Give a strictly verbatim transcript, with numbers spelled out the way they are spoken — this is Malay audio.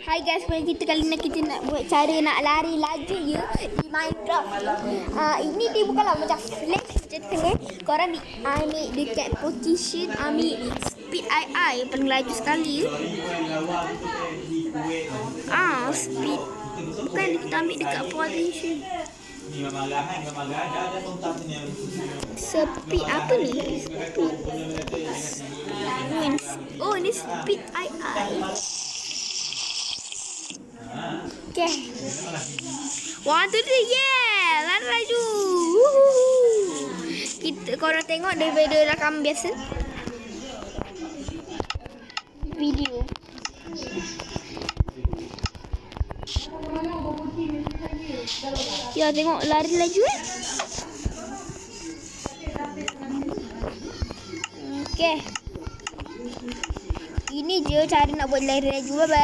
Hai guys, kita kali ni kita nak buat cara nak lari laju je di Minecraft. Uh, ini dia bukanlah macam flex macam tu eh. Korang ni ambil dekat position, ambil speed I I yang paling laju sekali. Ah, speed. Bukan kita ambil dekat position. Speed apa ni? Speed. Oh, ni speed I I. Okay. One, two, three, yeah! Lari laju. Woohoo. Kita korang tengok daripada rakam biasa. Video. Ya, tengok lari laju eh. Okay. Ini je cara nak buat lari laju. Bye-bye.